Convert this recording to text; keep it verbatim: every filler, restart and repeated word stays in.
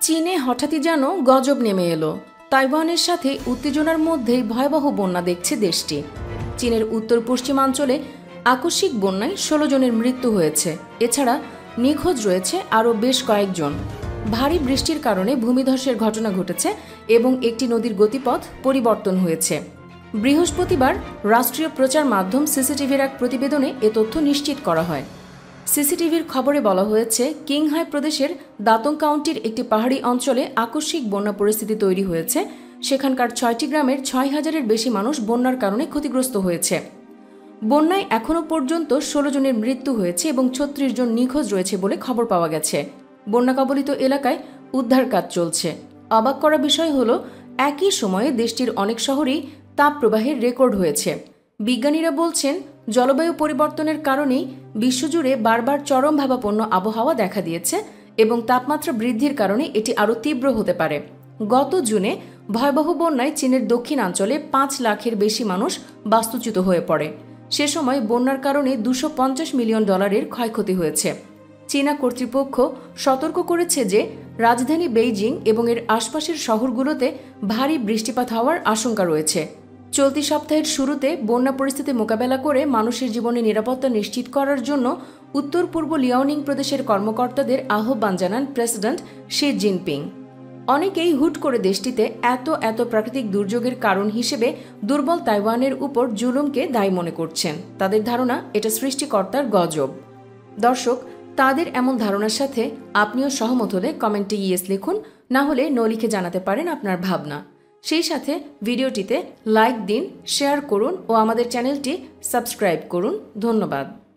চীনে হঠাৎই যেন গজব নেমে এলো। তাইওয়ানের সাথে উত্তেজনার মধ্যেই ভয়াবহ বন্যা দেখছে দেশটি। চীনের উত্তর পশ্চিমাঞ্চলে আকস্মিক বন্যায় ষোলো জনের মৃত্যু হয়েছে। এছাড়া নিখোঁজ রয়েছে আরও বেশ কয়েকজন। ভারী বৃষ্টির কারণে ভূমিধসের ঘটনা ঘটেছে এবং একটি নদীর গতিপথ পরিবর্তন হয়েছে। বৃহস্পতিবার রাষ্ট্রীয় প্রচার মাধ্যম সিসিটিভির এক প্রতিবেদনে এ তথ্য নিশ্চিত করা হয়। সিসিটিভির খবরে বলা হয়েছে, কিংহাই প্রদেশের দাতং কাউন্টির একটি পাহাড়ি অঞ্চলে আকস্মিক বন্যা পরিস্থিতি তৈরি হয়েছে। সেখানকার ছয়টি গ্রামের ছয় হাজারের বেশি মানুষ বন্যার কারণে ক্ষতিগ্রস্ত হয়েছে। বন্যায় এখনও পর্যন্ত ষোলো জনের মৃত্যু হয়েছে এবং ছত্রিশ জন নিখোঁজ রয়েছে বলে খবর পাওয়া গেছে। বন্যা কবলিত এলাকায় উদ্ধার কাজ চলছে। অবাক করা বিষয় হল, একই সময়ে দেশটির অনেক শহরেই তাপপ্রবাহের রেকর্ড হয়েছে। বিজ্ঞানীরা বলছেন, জলবায়ু পরিবর্তনের কারণেই বিশ্বজুড়ে বারবার চরমভাবাপন্ন আবহাওয়া দেখা দিয়েছে এবং তাপমাত্রা বৃদ্ধির কারণে এটি আরও তীব্র হতে পারে। গত জুনে ভয়াবহ বন্যায় চীনের দক্ষিণাঞ্চলে পাঁচ লাখের বেশি মানুষ বাস্তুচ্যুত হয়ে পড়ে। সে সময় বন্যার কারণে দুশো পঞ্চাশ মিলিয়ন ডলারের ক্ষয়ক্ষতি হয়েছে। চীনা কর্তৃপক্ষ সতর্ক করেছে যে রাজধানী বেইজিং এবং এর আশপাশের শহরগুলোতে ভারী বৃষ্টিপাত হওয়ার আশঙ্কা রয়েছে। চলতি সপ্তাহের শুরুতে বন্যা পরিস্থিতি মোকাবেলা করে মানুষের জীবনে নিরাপত্তা নিশ্চিত করার জন্য উত্তর পূর্ব লিয়াওনিং প্রদেশের কর্মকর্তাদের আহ্বান জানান প্রেসিডেন্ট শি জিনপিং। অনেকেই হুট করে দেশটিতে এত এত প্রাকৃতিক দুর্যোগের কারণ হিসেবে দুর্বল তাইওয়ানের উপর জুলুমকে দায়ী মনে করছেন। তাদের ধারণা এটা সৃষ্টিকর্তার গজব। দর্শক, তাদের এমন ধারণার সাথে আপনিও সহমত হলে কমেন্টে ইয়েস লিখুন, না হলে নো লিখে জানাতে পারেন আপনার ভাবনা। সেই সাথে ভিডিওটিতে লাইক দিন, শেয়ার করুন ও আমাদের চ্যানেলটি সাবস্ক্রাইব করুন। ধন্যবাদ।